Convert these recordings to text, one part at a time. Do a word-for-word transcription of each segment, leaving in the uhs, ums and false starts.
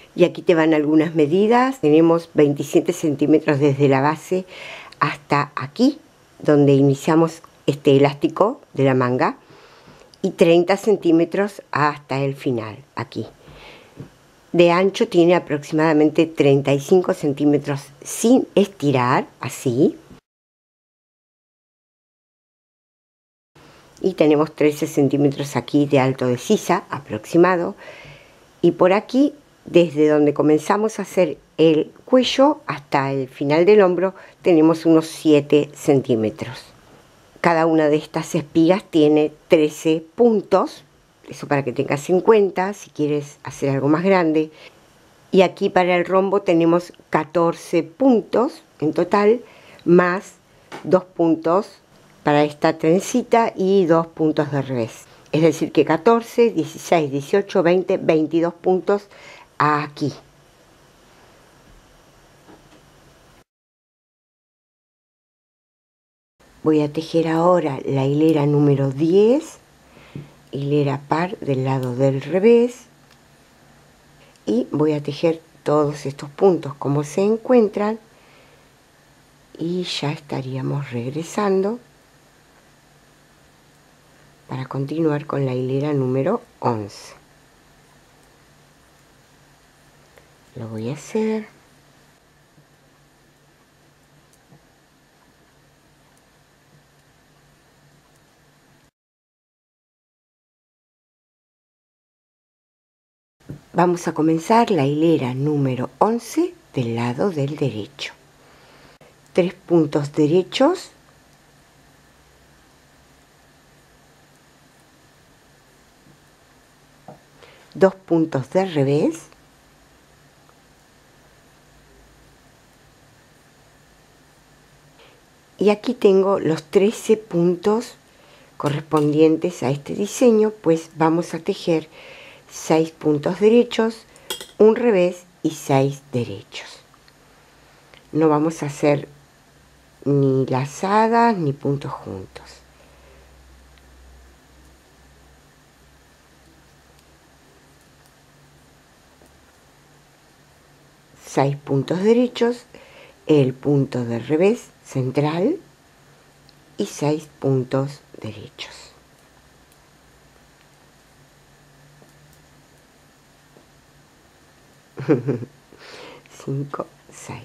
Y aquí te van algunas medidas. Tenemos veintisiete centímetros desde la base hasta aquí, donde iniciamos este elástico de la manga, y treinta centímetros hasta el final, aquí. De ancho tiene aproximadamente treinta y cinco centímetros sin estirar, así. Y tenemos trece centímetros aquí de alto de sisa aproximado. Y por aquí, desde donde comenzamos a hacer el cuello hasta el final del hombro, tenemos unos siete centímetros. Cada una de estas espigas tiene trece puntos, eso para que tengas en cuenta si quieres hacer algo más grande. Y aquí para el rombo tenemos catorce puntos en total, más dos puntos para esta trencita y dos puntos de revés. Es decir que catorce, dieciséis, dieciocho, veinte, veintidós puntos aquí. Voy a tejer ahora la hilera número diez, hilera par del lado del revés, y voy a tejer todos estos puntos como se encuentran, y ya estaríamos regresando para continuar con la hilera número once. Lo voy a hacer. Vamos a comenzar la hilera número once del lado del derecho. Tres puntos derechos, dos puntos de revés, y aquí tengo los trece puntos correspondientes a este diseño, pues vamos a tejer seis puntos derechos, un revés y seis derechos. No vamos a hacer ni lazadas ni puntos juntos. Seis puntos derechos, el punto de revés central y seis puntos derechos. cinco, seis.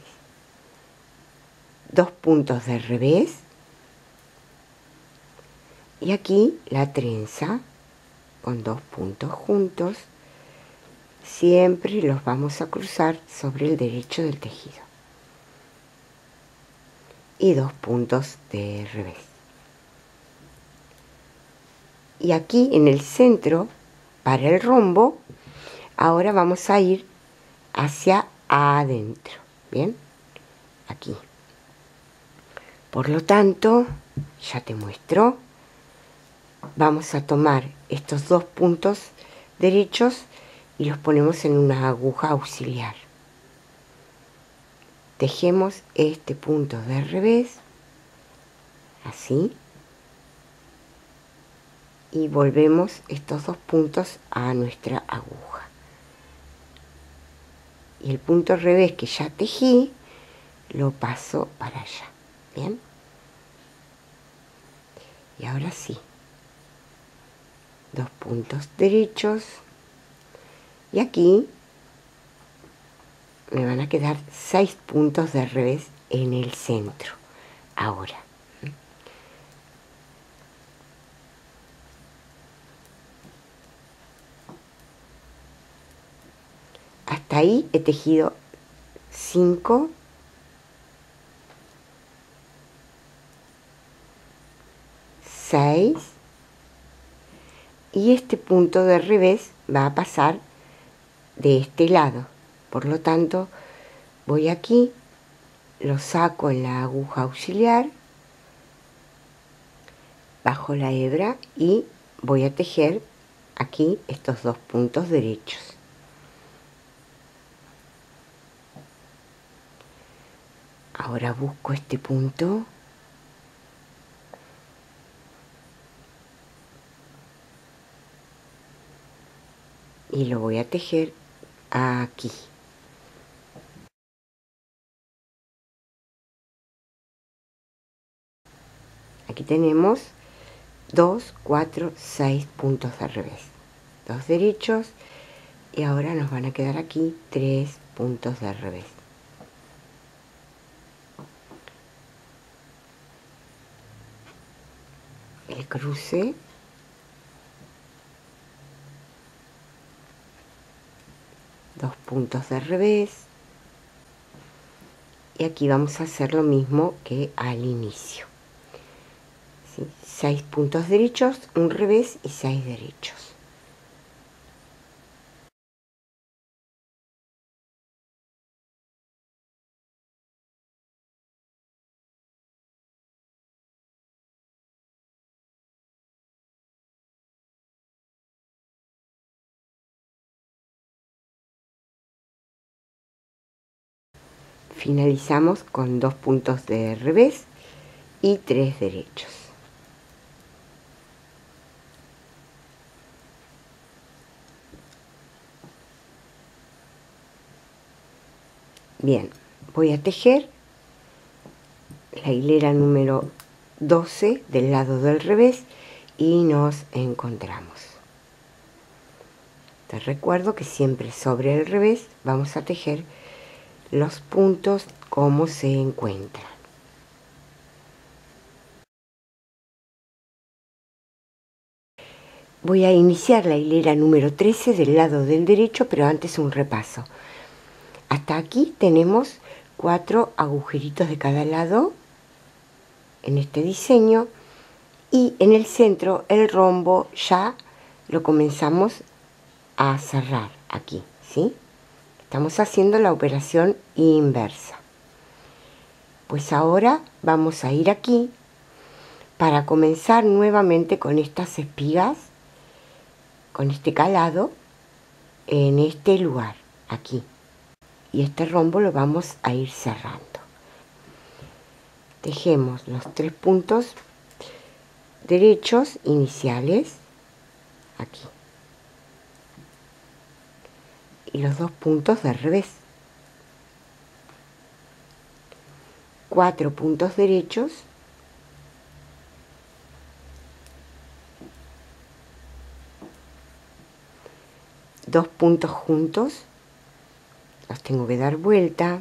Dos puntos de revés. Y aquí la trenza con dos puntos juntos. Siempre los vamos a cruzar sobre el derecho del tejido. Y dos puntos de revés. Y aquí en el centro, para el rombo, ahora vamos a ir hacia adentro. ¿Bien? Aquí. Por lo tanto, ya te muestro. Vamos a tomar estos dos puntos derechos y los ponemos en una aguja auxiliar. Tejemos este punto de revés, así, y volvemos estos dos puntos a nuestra aguja. Y el punto revés que ya tejí, lo paso para allá. ¿Bien? Y ahora sí. Dos puntos derechos. Y aquí me van a quedar seis puntos de revés en el centro. Ahora. Hasta ahí he tejido cinco, seis, y este punto de revés va a pasar de este lado. Por lo tanto, voy aquí, lo saco en la aguja auxiliar, bajo la hebra y voy a tejer aquí estos dos puntos derechos. Ahora busco este punto y lo voy a tejer aquí. Aquí tenemos dos, cuatro, seis puntos de revés, dos derechos, y ahora nos van a quedar aquí tres puntos de revés. El cruce, dos puntos de revés, y aquí vamos a hacer lo mismo que al inicio. ¿Sí? seis puntos derechos, un revés y seis derechos. Finalizamos con dos puntos de revés y tres derechos. Bien, voy a tejer la hilera número doce del lado del revés y nos encontramos. Te recuerdo que siempre sobre el revés vamos a tejer los puntos como se encuentran. Voy a iniciar la hilera número trece del lado del derecho, pero antes un repaso. Hasta aquí tenemos cuatro agujeritos de cada lado en este diseño, y en el centro el rombo ya lo comenzamos a cerrar aquí, ¿sí? Estamos haciendo la operación inversa. Pues ahora vamos a ir aquí para comenzar nuevamente con estas espigas, con este calado en este lugar, aquí. Y este rombo lo vamos a ir cerrando. Tejemos los tres puntos derechos iniciales aquí y los dos puntos de revés, cuatro puntos derechos, dos puntos juntos, los tengo que dar vuelta,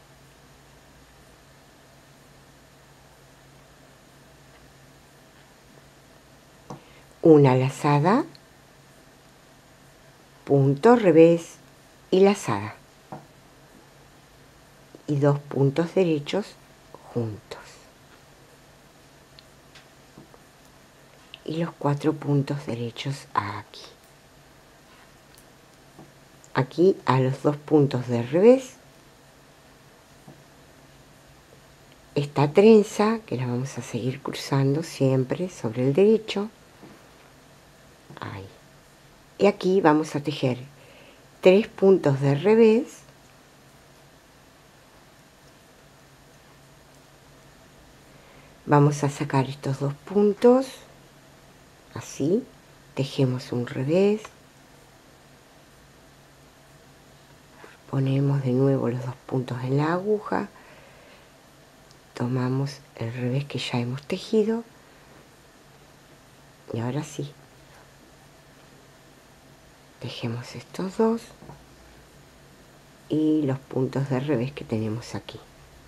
una lazada, punto revés y lazada, y dos puntos derechos juntos, y los cuatro puntos derechos aquí. Aquí a los dos puntos de revés, esta trenza que la vamos a seguir cruzando siempre sobre el derecho. Ahí. Y aquí vamos a tejer tres puntos de revés, vamos a sacar estos dos puntos, así, tejemos un revés, ponemos de nuevo los dos puntos en la aguja, tomamos el revés que ya hemos tejido, y ahora sí, tejemos estos dos y los puntos de revés que tenemos aquí.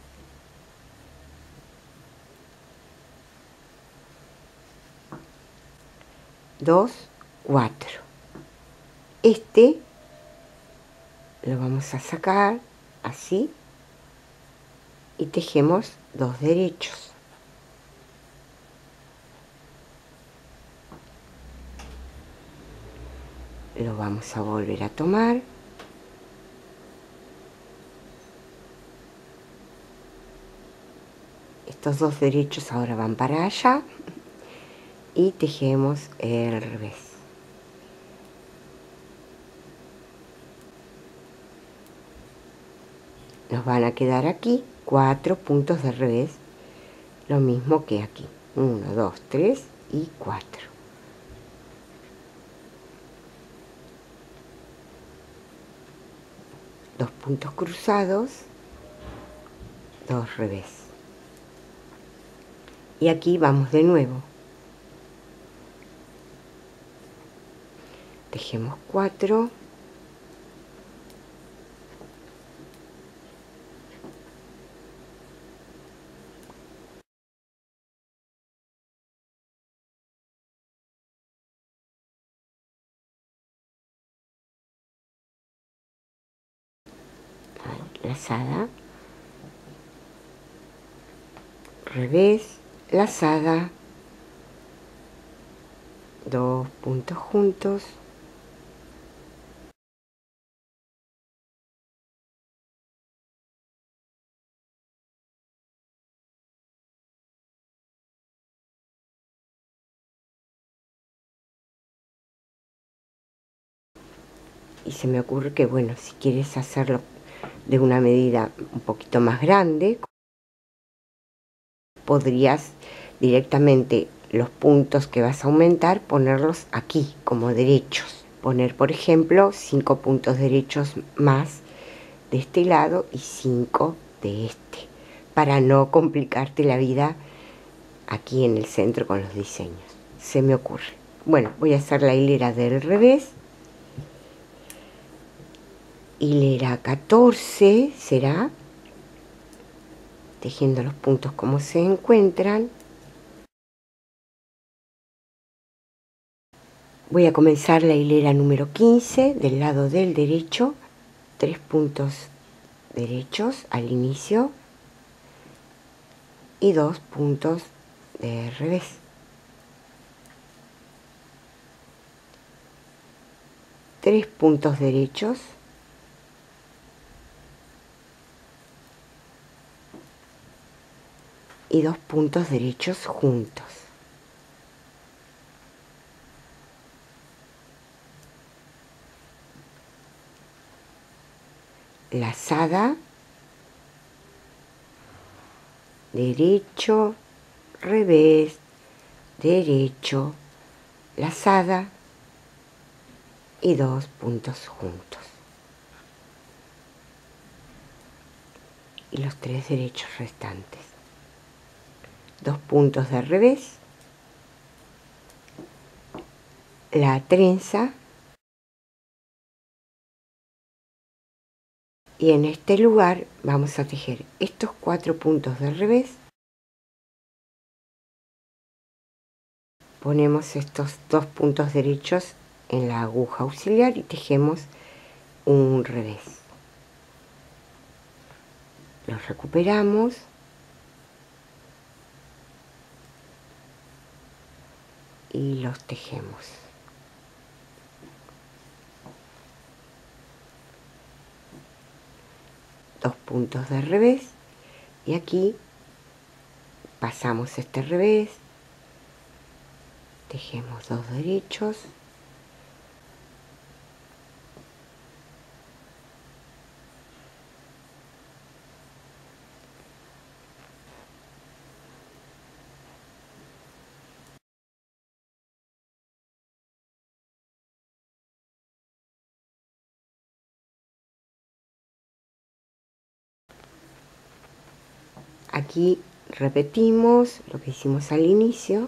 Dos, cuatro. Este lo vamos a sacar así y tejemos dos derechos. Lo vamos a volver a tomar. Estos dos derechos ahora van para allá y tejemos el revés. Nos van a quedar aquí cuatro puntos de revés, lo mismo que aquí. uno, dos, tres y cuatro. Dos puntos cruzados, dos revés. Y aquí vamos de nuevo. Tejemos cuatro. Lazada, revés, lazada, dos puntos juntos, y se me ocurre que, bueno, si quieres hacerlo de una medida un poquito más grande, podrías directamente los puntos que vas a aumentar ponerlos aquí como derechos. Poner, por ejemplo, cinco puntos derechos más de este lado y cinco de este, para no complicarte la vida aquí en el centro con los diseños. Se me ocurre. Bueno, voy a hacer la hilera del revés. Hilera catorce será, tejiendo los puntos como se encuentran. Voy a comenzar la hilera número quince del lado del derecho, tres puntos derechos al inicio y dos puntos de revés. Tres puntos derechos y dos puntos derechos juntos. Lazada, derecho, revés, derecho, lazada y dos puntos juntos. Y los tres derechos restantes. Dos puntos de revés, la trenza, y en este lugar vamos a tejer estos cuatro puntos de revés. Ponemos estos dos puntos derechos en la aguja auxiliar y tejemos un revés. Los recuperamos y los tejemos. Dos puntos de revés y aquí pasamos este revés, tejemos dos derechos, aquí repetimos lo que hicimos al inicio.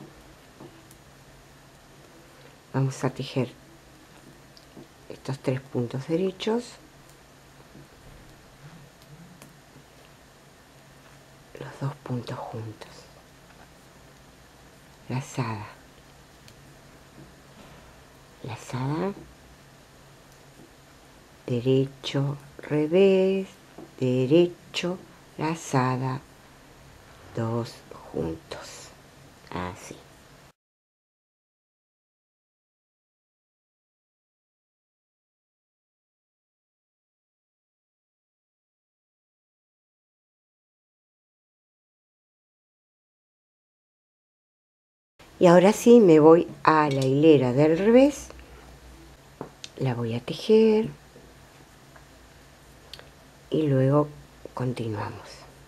Vamos a tejer estos tres puntos derechos, los dos puntos juntos, lazada, lazada, derecho, revés, derecho, lazada, dos juntos, así. Y ahora sí me voy a la hilera del revés, la voy a tejer y luego continuamos.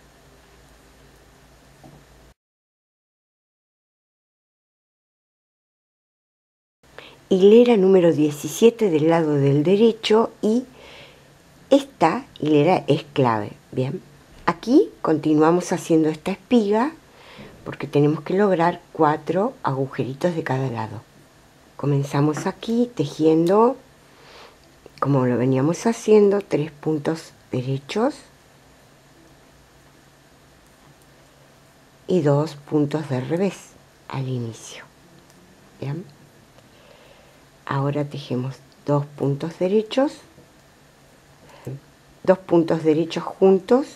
Hilera número diecisiete del lado del derecho y esta hilera es clave. Bien, aquí continuamos haciendo esta espiga porque tenemos que lograr cuatro agujeritos de cada lado. Comenzamos aquí tejiendo, como lo veníamos haciendo, tres puntos derechos y dos puntos de revés al inicio. ¿Bien? Ahora tejemos dos puntos derechos, dos puntos derechos juntos,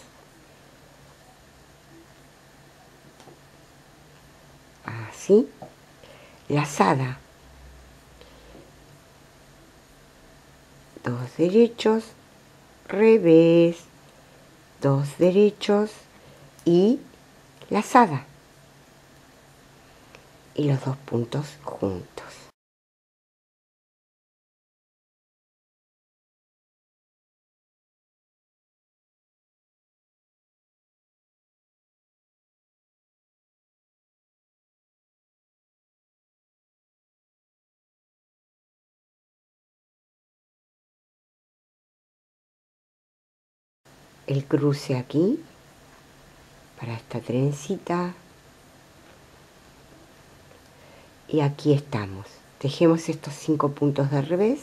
así, lazada, dos derechos, revés, dos derechos y lazada, y los dos puntos juntos. El cruce aquí para esta trencita, y aquí estamos. Tejemos estos cinco puntos de revés,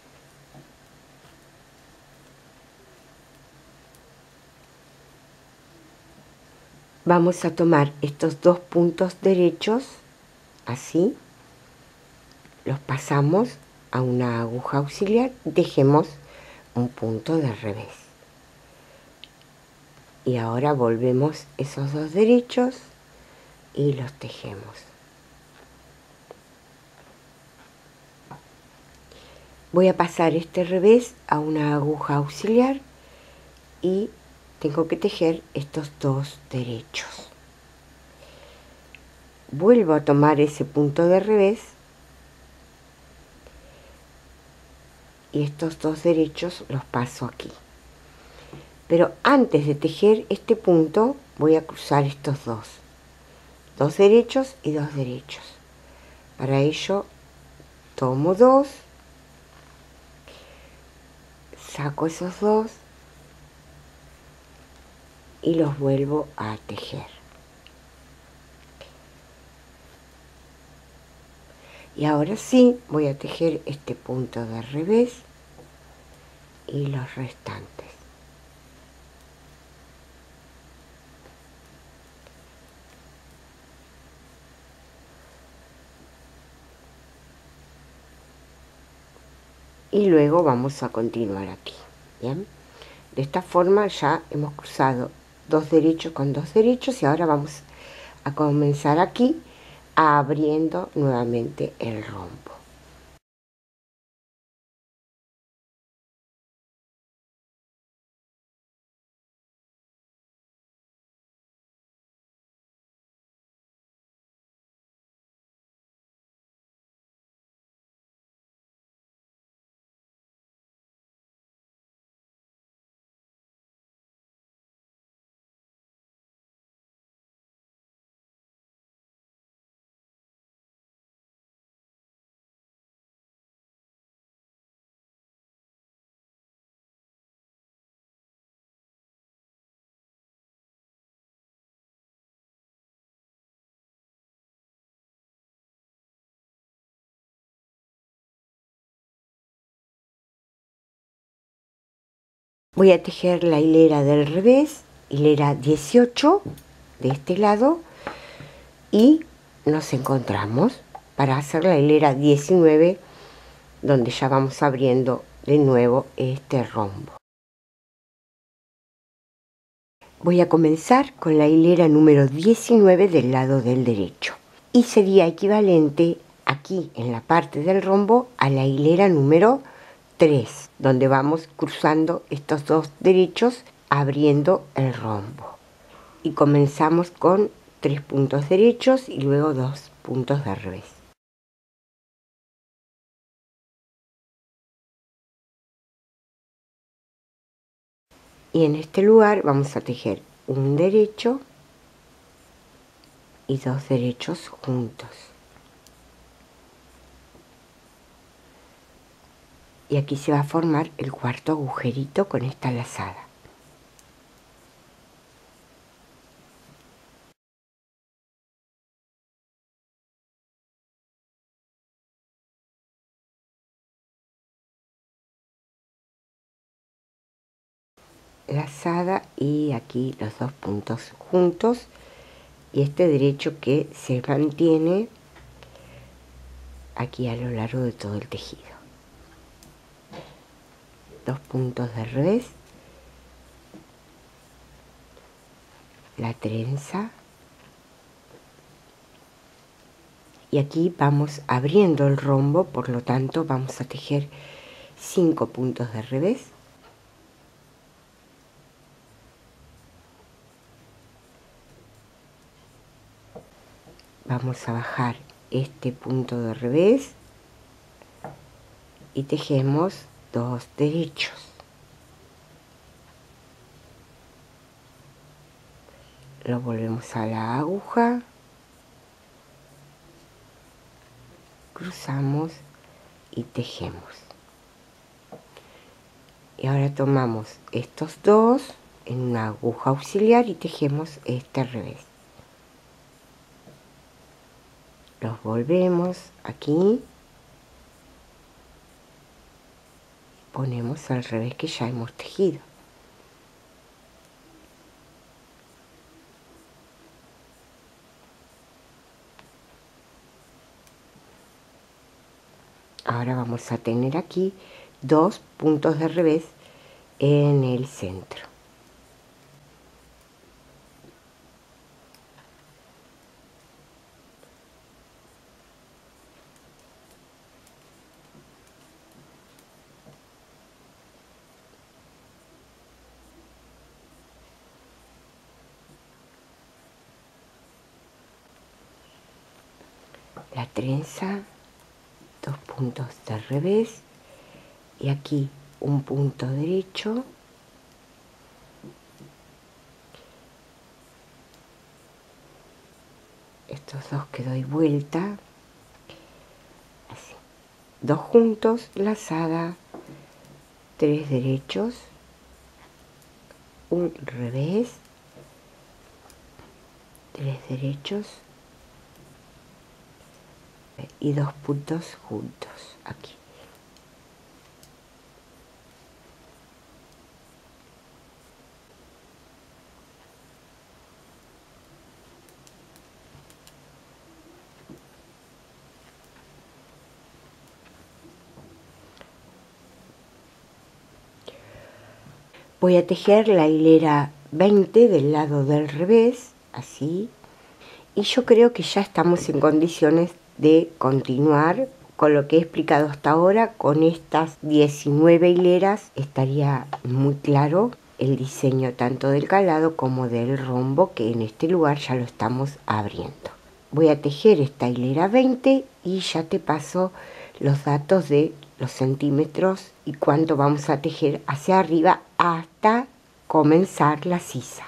vamos a tomar estos dos puntos derechos, así, los pasamos a una aguja auxiliar, tejemos un punto de revés. Y ahora volvemos esos dos derechos y los tejemos. Voy a pasar este revés a una aguja auxiliar y tengo que tejer estos dos derechos. Vuelvo a tomar ese punto de revés y estos dos derechos los paso aquí. Pero antes de tejer este punto voy a cruzar estos dos, dos derechos y dos derechos. Para ello tomo dos, saco esos dos y los vuelvo a tejer. Y ahora sí voy a tejer este punto de revés y los restantes. Y luego vamos a continuar aquí. Bien, de esta forma ya hemos cruzado dos derechos con dos derechos y ahora vamos a comenzar aquí abriendo nuevamente el rombo. Voy a tejer la hilera del revés, hilera dieciocho de este lado, y nos encontramos para hacer la hilera diecinueve, donde ya vamos abriendo de nuevo este rombo. Voy a comenzar con la hilera número diecinueve del lado del derecho y sería equivalente aquí en la parte del rombo a la hilera número tres, donde vamos cruzando estos dos derechos abriendo el rombo, y comenzamos con tres puntos derechos y luego dos puntos de revés. Y en este lugar vamos a tejer un derecho y dos derechos juntos. Y aquí se va a formar el cuarto agujerito con esta lazada. lazada y aquí los dos puntos juntos, y este derecho que se mantiene aquí a lo largo de todo el tejido. Dos puntos de revés, la trenza, y aquí vamos abriendo el rombo, por lo tanto vamos a tejer cinco puntos de revés, vamos a bajar este punto de revés y tejemos dos derechos, lo volvemos a la aguja, cruzamos y tejemos. Y ahora tomamos estos dos en una aguja auxiliar y tejemos este revés. Los volvemos aquí, ponemos el revés que ya hemos tejido. Ahora vamos a tener aquí dos puntos de revés en el centro. La trenza, dos puntos de revés y aquí un punto derecho, estos dos que doy vuelta, así, dos juntos, lazada, tres derechos, un revés, tres derechos y dos puntos juntos aquí. Voy a tejer la hilera veinte del lado del revés, así, y yo creo que ya estamos en condiciones de continuar con lo que he explicado hasta ahora. Con estas diecinueve hileras estaría muy claro el diseño tanto del calado como del rombo, que en este lugar ya lo estamos abriendo. Voy a tejer esta hilera veinte y ya te paso los datos de los centímetros y cuánto vamos a tejer hacia arriba hasta comenzar la sisa.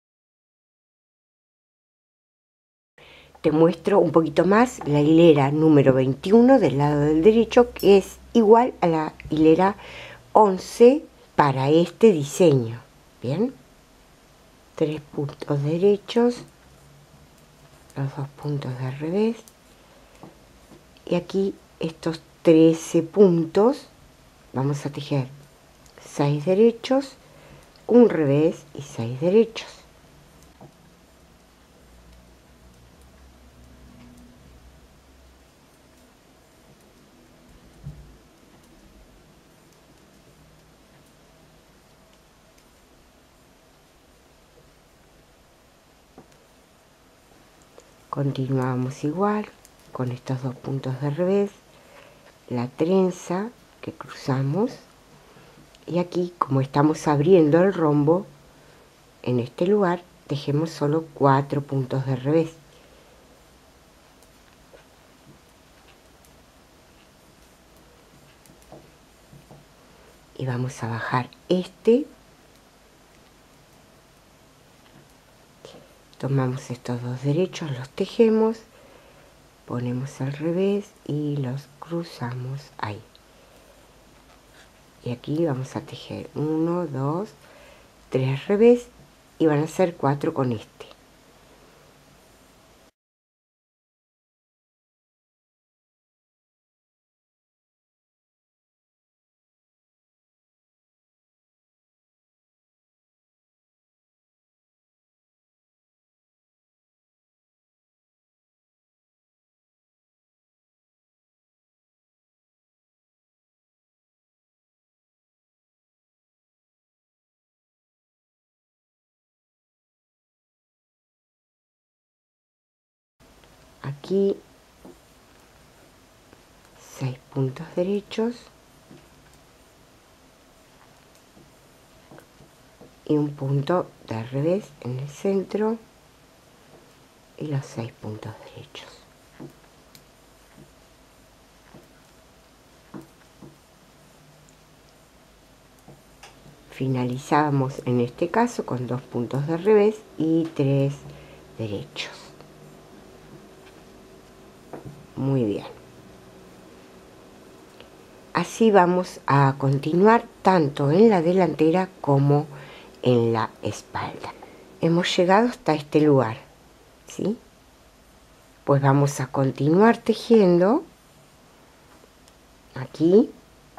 Te muestro un poquito más la hilera número veintiuno del lado del derecho, que es igual a la hilera once para este diseño. Bien, tres puntos derechos, los dos puntos de revés, y aquí estos trece puntos vamos a tejer seis derechos, un revés y seis derechos. Continuamos igual con estos dos puntos de revés, la trenza que cruzamos, y aquí, como estamos abriendo el rombo, en este lugar tejemos solo cuatro puntos de revés. Y vamos a bajar este, tomamos estos dos derechos, los tejemos, ponemos al revés y los cruzamos ahí. Y aquí vamos a tejer uno, dos, tres revés y van a ser cuatro con este. aquí seis puntos derechos y un punto de revés en el centro y los seis puntos derechos. Finalizamos en este caso con dos puntos de revés y tres derechos. Muy bien. Así vamos a continuar tanto en la delantera como en la espalda. Hemos llegado hasta este lugar, ¿sí? Pues vamos a continuar tejiendo aquí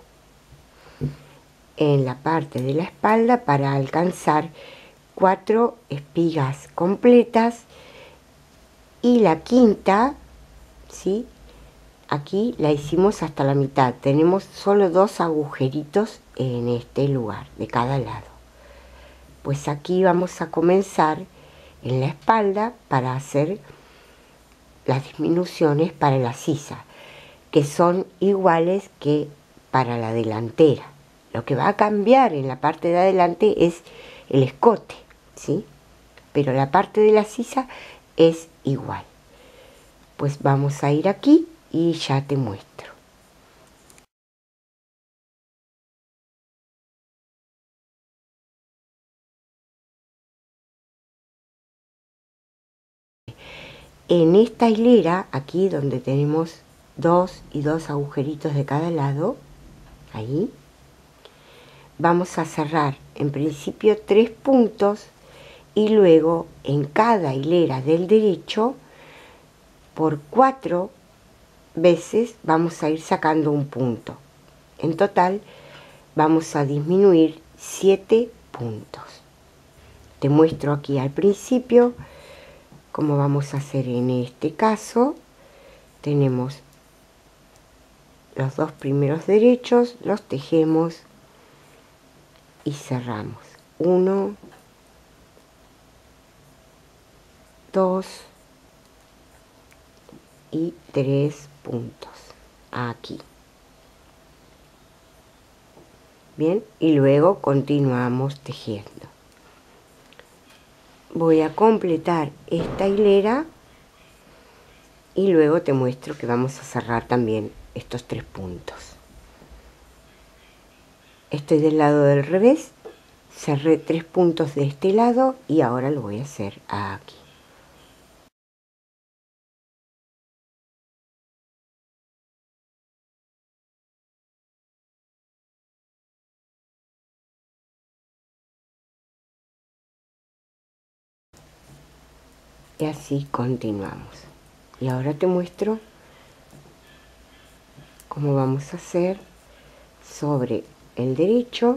en la parte de la espalda para alcanzar cuatro espigas completas y la quinta, ¿sí? Aquí la hicimos hasta la mitad. Tenemos solo dos agujeritos en este lugar de cada lado. Pues aquí vamos a comenzar en la espalda para hacer las disminuciones para la sisa, que son iguales que para la delantera. Lo que va a cambiar en la parte de adelante es el escote, ¿sí? Pero la parte de la sisa es igual. Pues vamos a ir aquí y ya te muestro. En esta hilera, aquí donde tenemos dos y dos agujeritos de cada lado, ahí, vamos a cerrar en principio tres puntos y luego en cada hilera del derecho, por cuatro veces vamos a ir sacando un punto. En total vamos a disminuir siete puntos. Te muestro aquí al principio cómo vamos a hacer en este caso. Tenemos los dos primeros derechos, los tejemos y cerramos. Uno, dos y tres puntos aquí. Bien, y luego continuamos tejiendo. Voy a completar esta hilera y luego te muestro que vamos a cerrar también estos tres puntos. Estoy del lado del revés, cerré tres puntos de este lado y ahora lo voy a hacer aquí. Y así continuamos. Y ahora te muestro cómo vamos a hacer sobre el derecho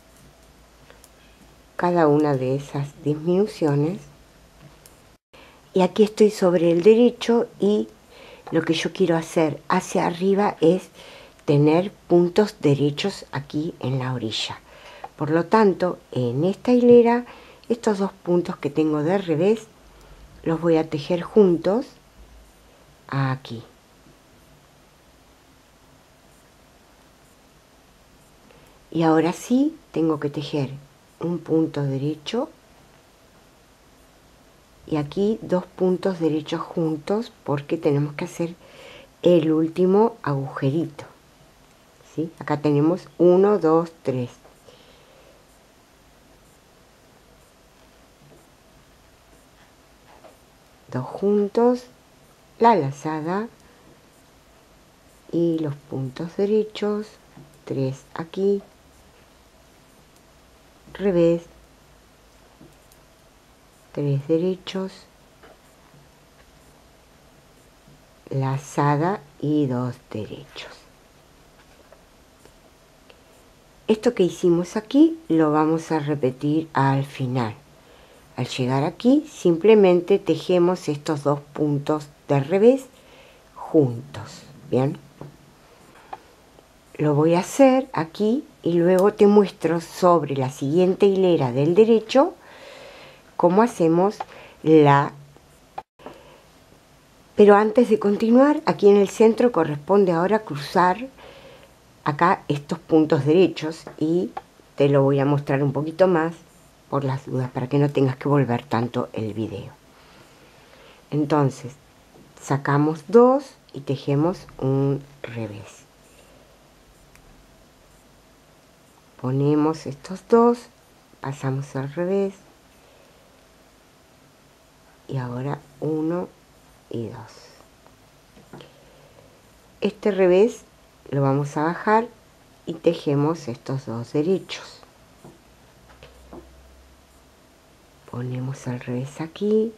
cada una de esas disminuciones. Y aquí estoy sobre el derecho y lo que yo quiero hacer hacia arriba es tener puntos derechos aquí en la orilla. Por lo tanto, en esta hilera, estos dos puntos que tengo de revés los voy a tejer juntos aquí. Y ahora sí tengo que tejer un punto derecho y aquí dos puntos derechos juntos porque tenemos que hacer el último agujerito, ¿sí? Acá tenemos uno, dos, tres. Dos juntos, la lazada y los puntos derechos, tres aquí, revés, tres derechos, lazada y dos derechos. Esto que hicimos aquí lo vamos a repetir al final. Al llegar aquí simplemente tejemos estos dos puntos de revés juntos, ¿bien? Lo voy a hacer aquí y luego te muestro sobre la siguiente hilera del derecho cómo hacemos la Pero antes de continuar, aquí en el centro corresponde ahora cruzar acá estos puntos derechos, y te lo voy a mostrar un poquito más por las dudas, para que no tengas que volver tanto el video. Entonces sacamos dos y tejemos un revés. Ponemos estos dos, pasamos al revés, y ahora uno y dos. Este revés lo vamos a bajar y tejemos estos dos derechos. Ponemos al revés aquí,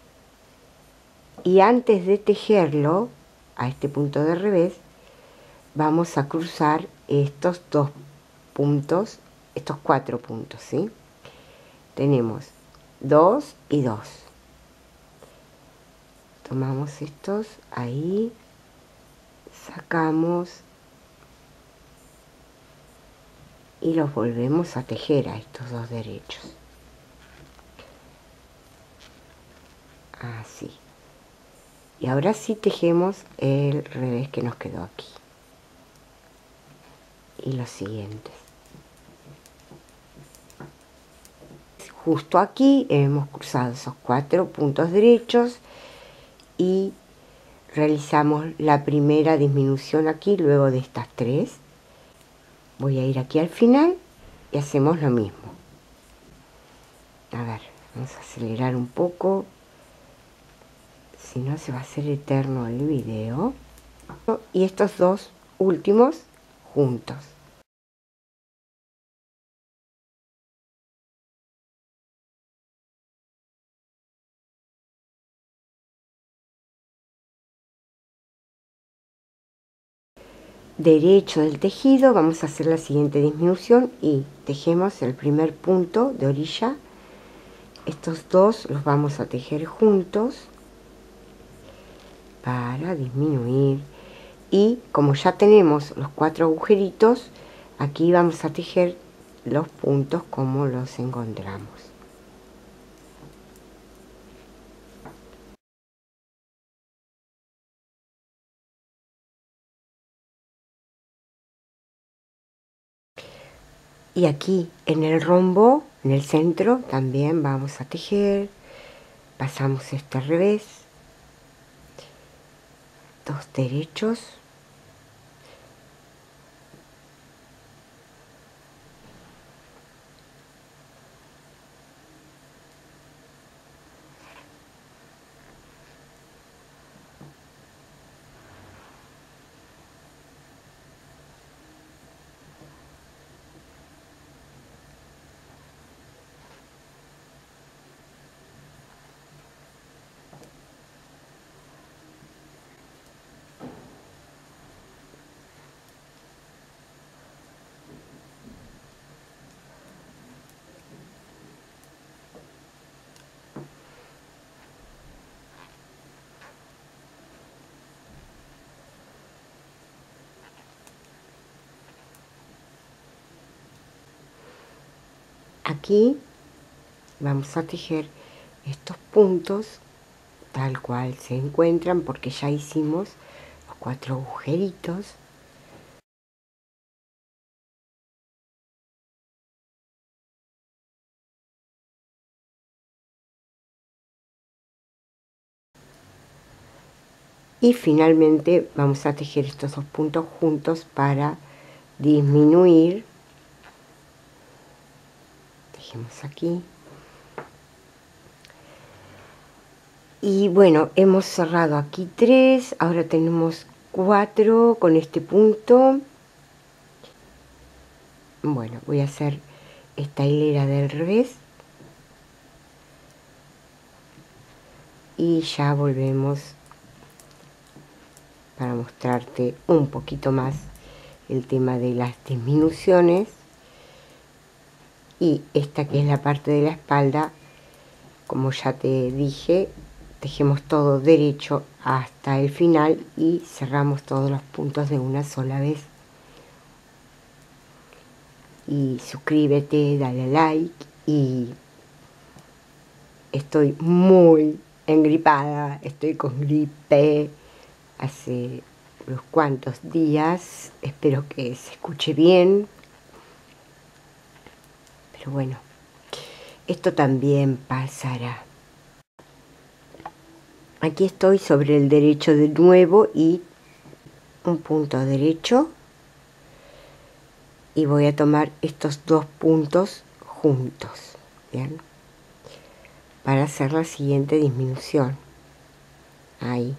y antes de tejerlo a este punto de revés, vamos a cruzar estos dos puntos, estos cuatro puntos, ¿sí? Tenemos dos y dos. Tomamos estos ahí, sacamos y los volvemos a tejer a estos dos derechos. Así. Y ahora sí tejemos el revés que nos quedó aquí. Y los siguientes. Justo aquí hemos cruzado esos cuatro puntos derechos y realizamos la primera disminución aquí luego de estas tres. Voy a ir aquí al final y hacemos lo mismo. A ver, vamos a acelerar un poco, si no se va a hacer eterno el video. Y estos dos últimos juntos. Derecho del tejido, vamos a hacer la siguiente disminución y tejemos el primer punto de orilla. Estos dos los vamos a tejer juntos para disminuir, y como ya tenemos los cuatro agujeritos, aquí vamos a tejer los puntos como los encontramos. Y aquí en el rombo, en el centro, también vamos a tejer. Pasamos este revés, dos derechos, aquí vamos a tejer estos puntos tal cual se encuentran, porque ya hicimos los cuatro agujeritos. Y finalmente vamos a tejer estos dos puntos juntos para disminuir. Tejemos aquí. Y bueno, hemos cerrado aquí tres, ahora tenemos cuatro con este punto. Bueno, voy a hacer esta hilera del revés. Y ya volvemos para mostrarte un poquito más el tema de las disminuciones. Y esta que es la parte de la espalda, como ya te dije, tejemos todo derecho hasta el final y cerramos todos los puntos de una sola vez. Y suscríbete, dale like, y estoy muy engripada, estoy con gripe hace unos cuantos días, espero que se escuche bien, pero bueno, esto también pasará. Aquí estoy sobre el derecho de nuevo y un punto derecho, y voy a tomar estos dos puntos juntos, ¿bien? Para hacer la siguiente disminución. Ahí.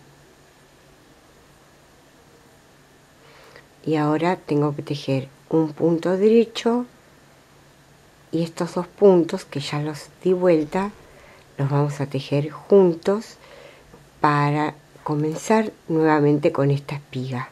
Y ahora tengo que tejer un punto derecho y estos dos puntos que ya los di vuelta los vamos a tejer juntos para comenzar nuevamente con esta espiga.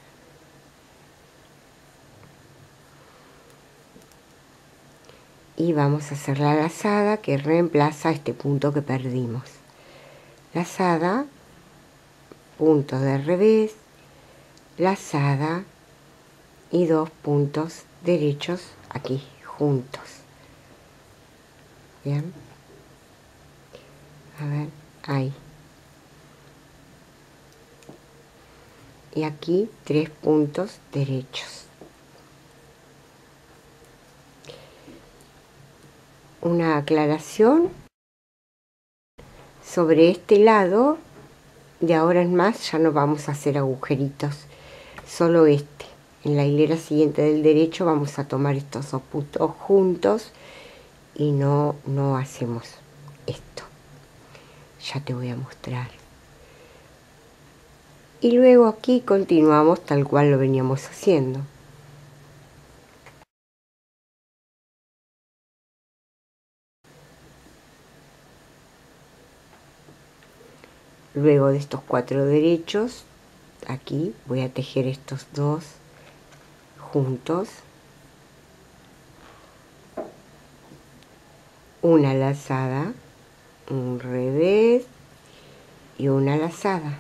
Y vamos a hacer la lazada que reemplaza este punto que perdimos. Lazada, punto de revés, lazada y dos puntos derechos aquí juntos. Bien, a ver, ahí. Y aquí tres puntos derechos. Una aclaración sobre este lado, de ahora en más ya no vamos a hacer agujeritos, solo este. En la hilera siguiente del derecho vamos a tomar estos dos puntos juntos y no, no hacemos esto. Ya te voy a mostrar. Y luego aquí continuamos tal cual lo veníamos haciendo. Luego de estos cuatro derechos, aquí voy a tejer estos dos juntos. Una lazada, un revés y una lazada.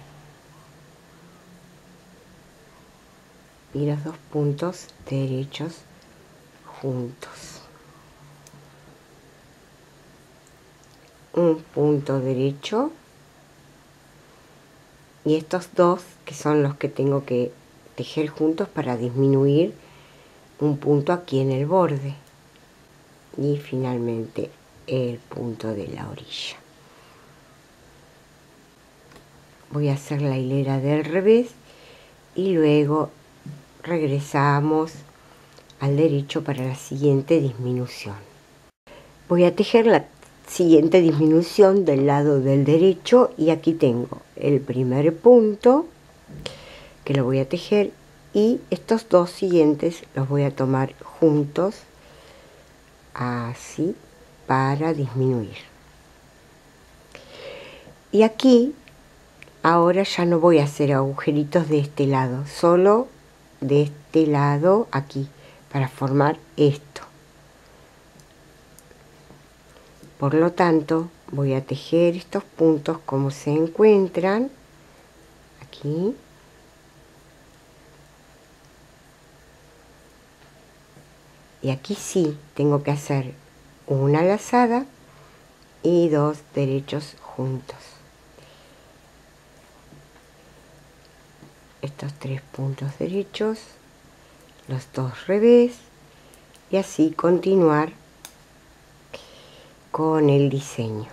Y los dos puntos derechos juntos. Un punto derecho. Y estos dos que son los que tengo que tejer juntos para disminuir un punto aquí en el borde. Y finalmente el punto de la orilla. Voy a hacer la hilera del revés y luego regresamos al derecho para la siguiente disminución. Voy a tejer la siguiente disminución del lado del derecho y aquí tengo el primer punto que lo voy a tejer y estos dos siguientes los voy a tomar juntos así para disminuir. Y aquí ahora ya no voy a hacer agujeritos de este lado, solo de este lado aquí para formar esto. Por lo tanto, voy a tejer estos puntos como se encuentran aquí. Y aquí sí tengo que hacer una lazada y dos derechos juntos. Estos tres puntos derechos, los dos revés y así continuar con el diseño.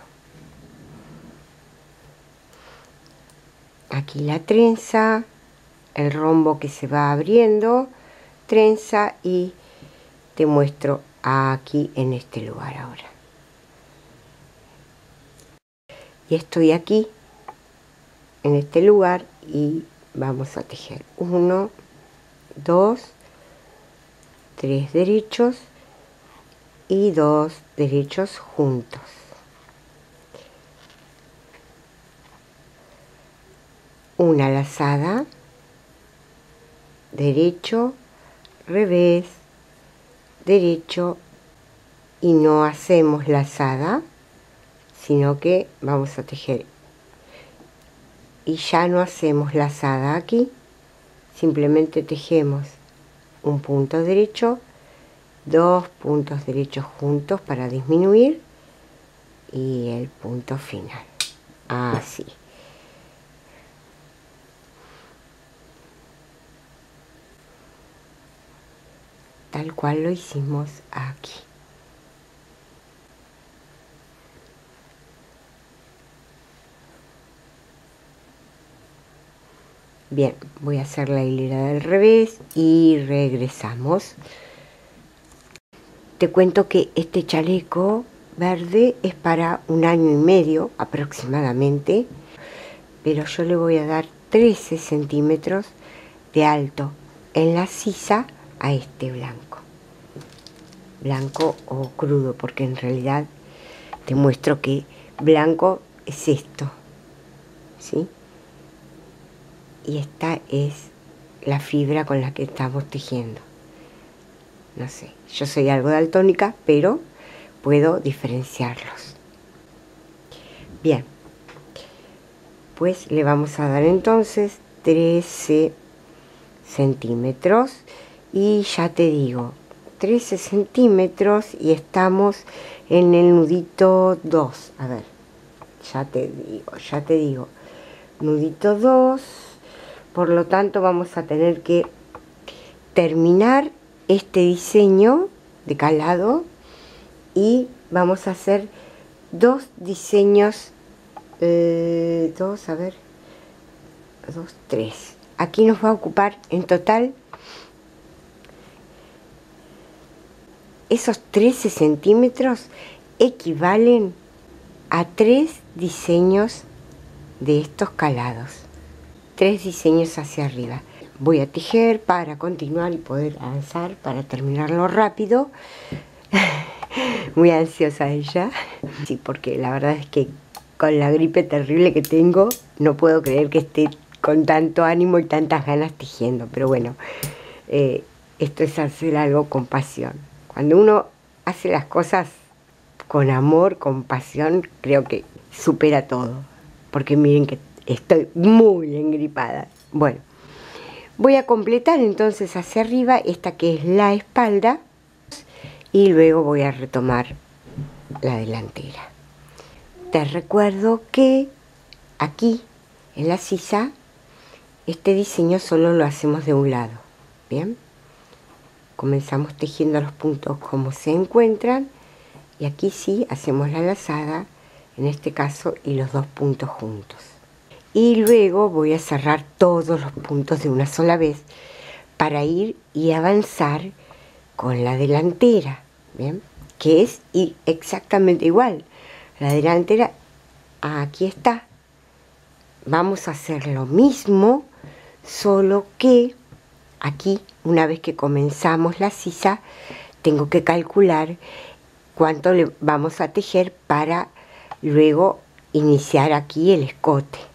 Aquí la trenza, el rombo que se va abriendo, trenza y te muestro aquí en este lugar ahora. Y estoy aquí en este lugar y vamos a tejer uno, dos, tres derechos y dos derechos juntos. Una lazada, derecho, revés, derecho y no hacemos lazada, sino que vamos a tejer y ya no hacemos lazada aquí, simplemente tejemos un punto derecho, dos puntos derechos juntos para disminuir y el punto final. así. Tal cual lo hicimos aquí. Bien, voy a hacer la hilera del revés y regresamos. Te cuento que este chaleco verde es para un año y medio aproximadamente, pero yo le voy a dar trece centímetros de alto en la sisa a este blanco. Blanco o crudo, porque en realidad te muestro que blanco es esto, ¿sí? Y esta es la fibra con la que estamos tejiendo. No sé, yo soy algo daltónica, pero puedo diferenciarlos. Bien, pues le vamos a dar entonces trece centímetros y ya te digo, trece centímetros y estamos en el nudito dos. A ver, ya te digo, ya te digo, nudito dos. Por lo tanto vamos a tener que terminar este diseño de calado y vamos a hacer dos diseños, eh, dos, a ver, dos, tres. Aquí nos va a ocupar en total esos trece centímetros, equivalen a tres diseños de estos calados. Tres diseños hacia arriba. Voy a tejer para continuar y poder avanzar, para terminarlo rápido. Muy ansiosa ella. Sí, porque la verdad es que con la gripe terrible que tengo, no puedo creer que esté con tanto ánimo y tantas ganas tejiendo. Pero bueno, eh, esto es hacer algo con pasión. Cuando uno hace las cosas con amor, con pasión, creo que supera todo. Porque miren que estoy muy engripada. Bueno, voy a completar entonces hacia arriba esta que es la espalda y luego voy a retomar la delantera. Te recuerdo que aquí en la sisa este diseño solo lo hacemos de un lado. Bien, comenzamos tejiendo los puntos como se encuentran y aquí sí hacemos la lazada, en este caso, y los dos puntos juntos. Y luego voy a cerrar todos los puntos de una sola vez para ir y avanzar con la delantera, ¿bien? Que es ir exactamente igual. La delantera, aquí está. Vamos a hacer lo mismo, solo que aquí, una vez que comenzamos la sisa, tengo que calcular cuánto le vamos a tejer para luego iniciar aquí el escote.